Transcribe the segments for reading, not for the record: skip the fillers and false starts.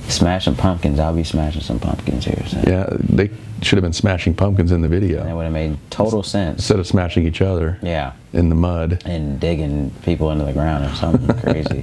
Smashing pumpkins. I'll be smashing some pumpkins here. So. Yeah, they should have been smashing pumpkins in the video. That would have made total sense. Instead of smashing each other. Yeah. In the mud. And digging people into the ground or something crazy.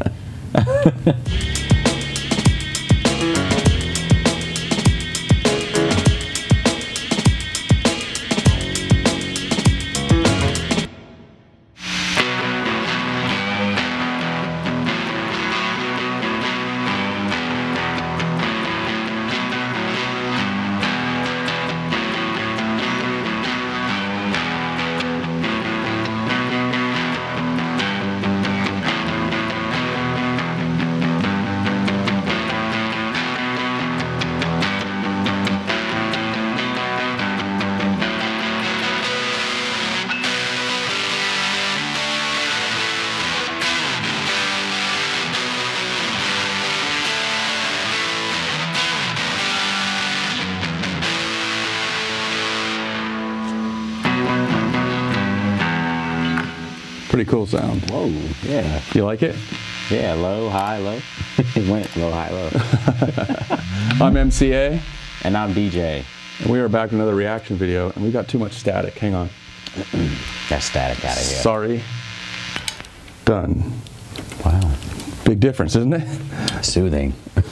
Pretty cool sound. Whoa, yeah. You like it? Yeah, low, high, low. It went low, high, low. I'm MCA. And I'm DJ. And we are back with another reaction video, and we got too much static. Hang on. Got static out of here. Sorry. Done. Wow. Big difference, isn't it? Soothing.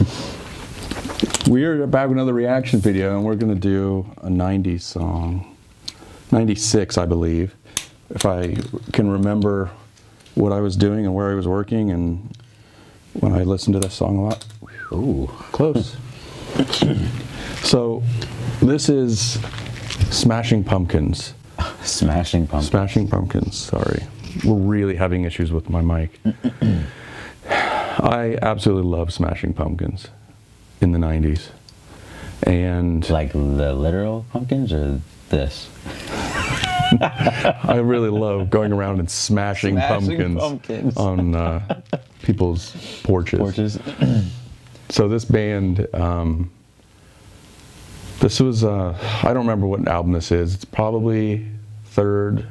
We are back with another reaction video, and we're going to do a 90s song. 96, I believe. If I can remember what I was doing and where I was working, and when I listened to this song a lot. Ooh. Close. So, this is Smashing Pumpkins. Smashing Pumpkins. Smashing Pumpkins, sorry. We're really having issues with my mic. I absolutely love Smashing Pumpkins in the 90s. And like the literal pumpkins or this? I really love going around and smashing pumpkins on people's porches. So this band, this was, I don't remember what album this is. It's probably third.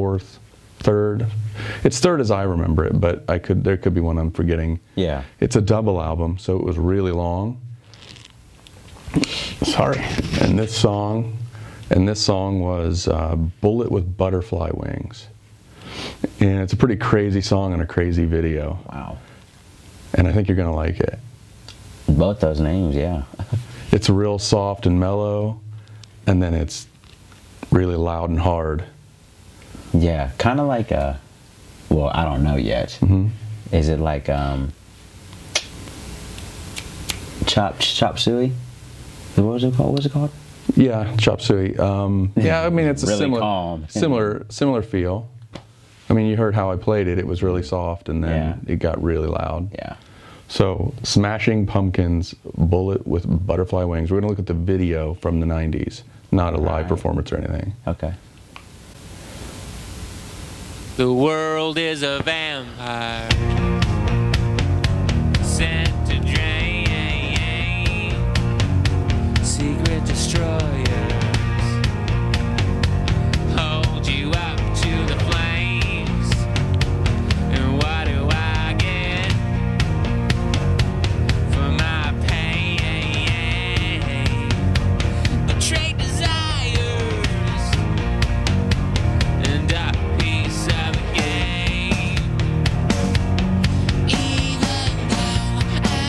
It's third as I remember it, but there could be one I'm forgetting. Yeah. It's a double album, so it was really long. Sorry. And this song was Bullet with Butterfly Wings. And it's a pretty crazy song and a crazy video. Wow. And I think you're going to like it. Both those names, yeah. It's real soft and mellow, and then it's really loud and hard. Yeah, kind of like a, well, I don't know yet. Mm-hmm. Is it like Chop Suey? What was it called? What was it called? Yeah, Chop Suey. Yeah, I mean it's a really similar feel. I mean, you heard how I played it. It was really soft, and then it got really loud. Yeah. So, Smashing Pumpkins, Bullet with Butterfly Wings. We're gonna look at the video from the 90s, not a live performance or anything. Okay. The world is a vampire sent to drain secret destroyers hold you up to the flames. And what do I get for my pain? Betrayed desires and a piece of the game. Even though I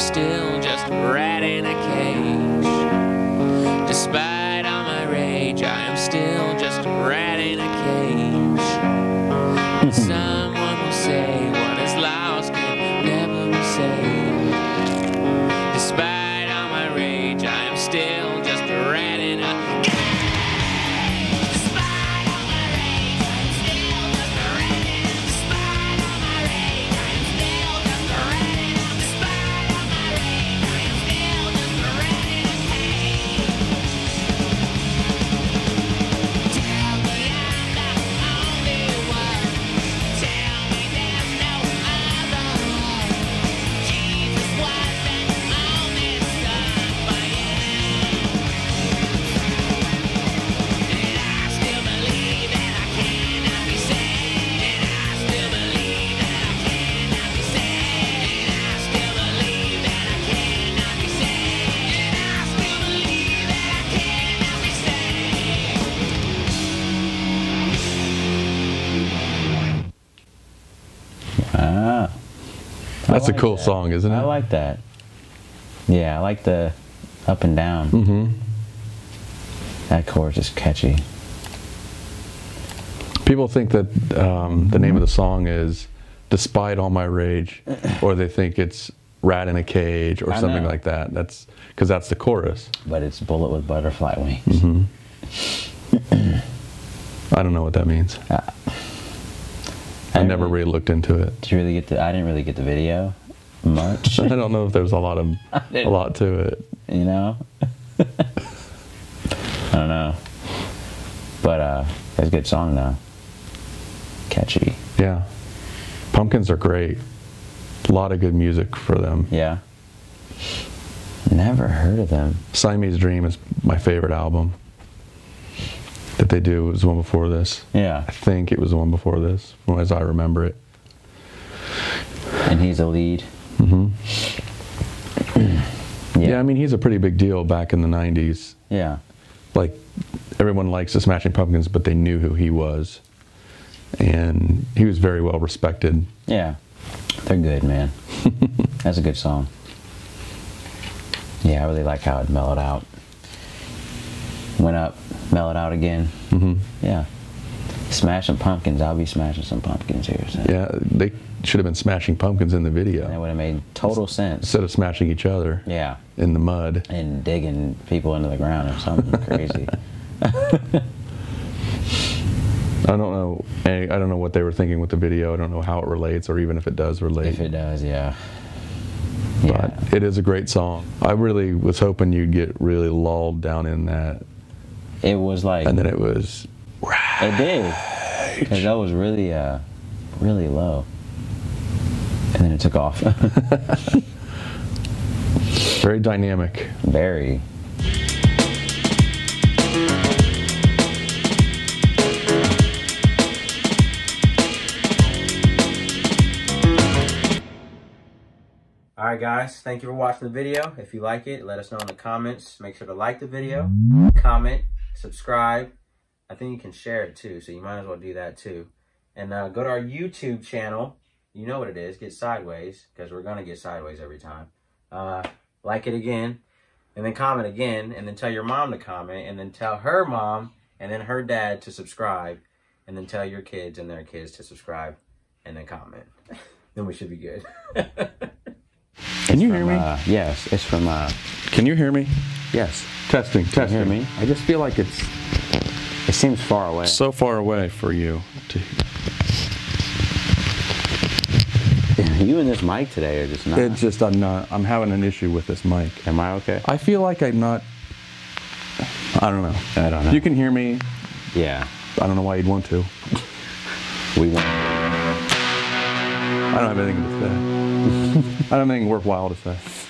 still just a rat in a cage. Despite all my rage, I am still just a rat in a cage. And someone will say what is lost can never be saved. Despite all my rage, I am still just a rat in a cage. Despite all my rage, I am still just a rat in a cage. Despite all my rage, I am still just a rat in a cage. Despite all my rage, I am still just a rat in a cage. Tell me I'm the only one. Tell me there's no other one. Jesus was the only son for you. And I still believe that I cannot be saved. And I still believe that I cannot be saved. And I still believe that I cannot be saved. And I still believe that I cannot be saved. Ah. That's a like cool that. song, isn't it? I like that. Yeah, I like the up and down. Mm-hmm. That chorus is catchy. People think that the name of the song is "Despite All My Rage," or they think it's "Rat in a Cage" or I something know. like that. That's because that's the chorus. But it's Bullet with Butterfly Wings. Mm-hmm. I don't know what that means. I never really looked into it. Did you really get I didn't really get the video much. I don't know if there's a lot to it. You know? I don't know. But it's a good song though. Catchy. Yeah. Pumpkins are great. A lot of good music for them. Yeah. Never heard of them. Siamese Dream is my favorite album that they do. It was the one before this. Yeah. I think it was the one before this, as I remember it. And he's a lead. Mm-hmm. Yeah, I mean, he's a pretty big deal back in the 90s. Yeah. Like, everyone likes the Smashing Pumpkins, but they knew who he was. And he was very well respected. Yeah. They're good, man. That's a good song. Yeah, I really like how it mellowed out. Went up, mellowed out again. Mm-hmm. Yeah. Smashing Pumpkins. I'll be smashing some pumpkins here. So. Yeah, they should have been smashing pumpkins in the video. That would have made total sense. Instead of smashing each other. Yeah. In the mud. And digging people into the ground or something crazy. I don't know what they were thinking with the video. I don't know how it relates, or even if it does relate. If it does, yeah. But it is a great song. I really was hoping you'd get really lulled down in that. It was like. And then it was. It did. Because that was really, really low. And then it took off. Very dynamic. Very. Alright guys, thank you for watching the video. If you like it, let us know in the comments. Make sure to like the video, comment, subscribe. I think you can share it too, so you might as well do that too. And go to our YouTube channel. You know what it is, Get Sideways, because we're going to get sideways every time. Like it again, and then comment again, and then tell your mom to comment, and then tell her mom, and then her dad to subscribe, and then tell your kids and their kids to subscribe, and then comment. Then we should be good. Can you hear me? Yes, it's from... Can you hear me? yes. Testing, testing. Can you hear me? I just feel like it seems far away. So far away for you. You and this mic today are just not... It's just, I'm having an issue with this mic. Am I okay? I feel like I'm not, I don't know. I don't know. You can hear me. Yeah. I don't know why you'd want to. We won't. I don't have anything to say. I don't have anything worthwhile to say.